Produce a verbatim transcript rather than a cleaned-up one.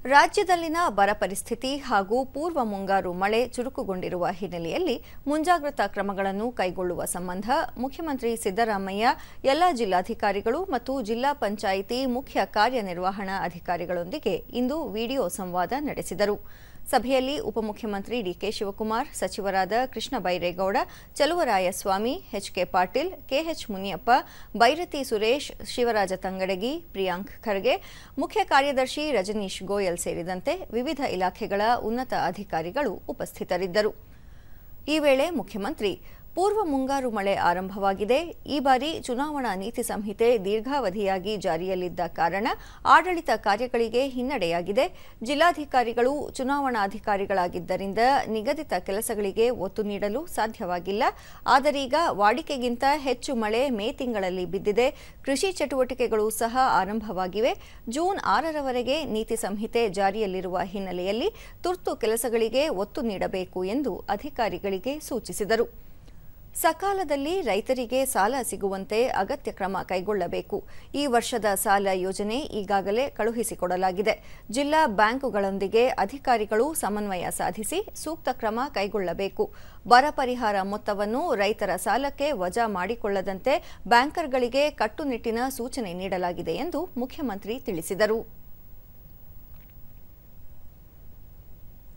ರಾಜ್ಯದಲ್ಲಿನ ಬರ ಪರಿಸ್ಥಿತಿ ಹಾಗೂ ಪೂರ್ವ ಮುಂಗಾರು ಮಳೆ ಚುರುಕುಗೊಂಡಿರುವ ಹಿನ್ನೆಲೆಯಲ್ಲಿ ಮುಂಜಾಗ್ರತಾ ಕ್ರಮಗಳನ್ನು ಕೈಗೊಳ್ಳುವ ಸಂಬಂಧ ಮುಖ್ಯಮಂತ್ರಿ ಸಿದ್ದರಾಮಯ್ಯ ಎಲ್ಲ ಜಿಲ್ಲಾಧಿಕಾರಿಗಳು ಮತ್ತು ಜಿಲ್ಲಾ ಪಂಚಾಯಿತಿ ಮುಖ್ಯ ಕಾರ್ಯನಿರ್ವಹಣಾ ಅಧಿಕಾರಿಗಳೊಂದಿಗೆ ಇಂದು ವಿಡಿಯೋ ಸಂವಾದ ನಡೆಸಿದರು. ಸಭೆಯಲ್ಲಿ ಉಪಮುಖ್ಯಮಂತ್ರಿ ಡಿಕೆ ಶಿವಕುಮಾರ್, ಸಚಿವರಾದ ಕೃಷ್ಣ ಬೈರೇಗೌಡ, ಚಲುವರಾಯಸ್ವಾಮಿ, ಎಚ್ಕೆ ಪಾಟೀಲ್, ಕೆಎಚ್ ಮುನಿಯಪ್ಪ, ಬೈರತಿ ಸುರೇಶ್, ಶಿವರಾಜ ತಂಗಡಗಿ, ಪ್ರಿಯಾಂಕ್ ಖರ್ಗೆ, ಮುಖ್ಯ ಕಾರ್ಯದರ್ಶಿ ರಜನೀಶ್ ಗೋಯಲ್ ಸೇರಿದಂತೆ ವಿವಿಧ ಇಲಾಖೆಗಳ ಉನ್ನತ ಅಧಿಕಾರಿಗಳು ಉಪಸ್ಥಿತರಿದ್ದರು. ಈ ವೇಳೆ ಮುಖ್ಯಮಂತ್ರಿ ಪೂರ್ವ ಮುಂಗಾರು ಮಳೆ ಆರಂಭವಾಗಿದೆ. ಈ ಬಾರಿ ಚುನಾವಣಾ ನೀತಿ ಸಂಹಿತೆ ದೀರ್ಘಾವಧಿಯಾಗಿ ಜಾರಿಯಲ್ಲಿದ್ದ ಕಾರಣ ಆಡಳಿತ ಕಾರ್ಯಗಳಿಗೆ ಹಿನ್ನಡೆಯಾಗಿದೆ. ಜಿಲ್ಲಾಧಿಕಾರಿಗಳು ಚುನಾವಣಾಧಿಕಾರಿಗಳಾಗಿದ್ದರಿಂದ ನಿಗದಿತ ಕೆಲಸಗಳಿಗೆ ಒತ್ತು ನೀಡಲು ಸಾಧ್ಯವಾಗಿಲ್ಲ. ಆದರೀಗ ವಾಡಿಕೆಗಿಂತ ಹೆಚ್ಚು ಮಳೆ ಮೇ ತಿಂಗಳಲ್ಲಿ ಬಿದ್ದಿದೆ. ಕೃಷಿ ಚಟುವಟಿಕೆಗಳು ಸಹ ಆರಂಭವಾಗಿವೆ. ಜೂನ್ ಆರರವರೆಗೆ ನೀತಿ ಸಂಹಿತೆ ಜಾರಿಯಲ್ಲಿರುವ ಹಿನ್ನೆಲೆಯಲ್ಲಿ ತುರ್ತು ಕೆಲಸಗಳಿಗೆ ಒತ್ತು ನೀಡಬೇಕು ಎಂದು ಅಧಿಕಾರಿಗಳಿಗೆ ಸೂಚಿಸಿದರು. ಸಕಾಲದಲ್ಲಿ ರೈತರಿಗೆ ಸಾಲ ಸಿಗುವಂತೆ ಅಗತ್ಯ ಕ್ರಮ ಕೈಗೊಳ್ಳಬೇಕು. ಈ ವರ್ಷದ ಸಾಲ ಯೋಜನೆ ಈಗಾಗಲೇ ಕಳುಹಿಸಿಕೊಡಲಾಗಿದೆ. ಜಿಲ್ಲಾ ಬ್ಯಾಂಕುಗಳೊಂದಿಗೆ ಅಧಿಕಾರಿಗಳು ಸಮನ್ವಯ ಸಾಧಿಸಿ ಸೂಕ್ತ ಕ್ರಮ ಕೈಗೊಳ್ಳಬೇಕು. ಬರ ಪರಿಹಾರ ಮೊತ್ತವನ್ನು ರೈತರ ಸಾಲಕ್ಕೆ ವಜಾ ಮಾಡಿಕೊಳ್ಳದಂತೆ ಬ್ಯಾಂಕರ್ಗಳಿಗೆ ಕಟ್ಟುನಿಟ್ಟಿನ ಸೂಚನೆ ನೀಡಲಾಗಿದೆ ಎಂದು ಮುಖ್ಯಮಂತ್ರಿ ತಿಳಿಸಿದರು.